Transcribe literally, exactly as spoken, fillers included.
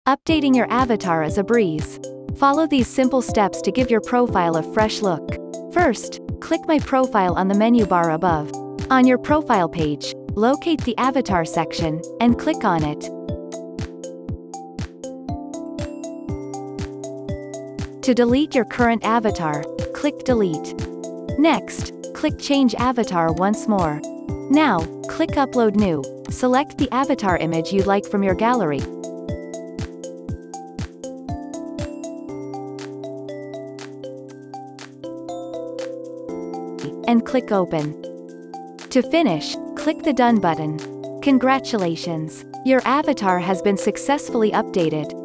Updating your avatar is a breeze. Follow these simple steps to give your profile a fresh look. First, click My Profile on the menu bar above. On your profile page, locate the Avatar section, and click on it. To delete your current avatar, click Delete. Next, click Change Avatar once more. Now, click Upload New. Select the avatar image you'd like from your gallery. And click Open. To finish, click the Done button. Congratulations! Your avatar has been successfully updated.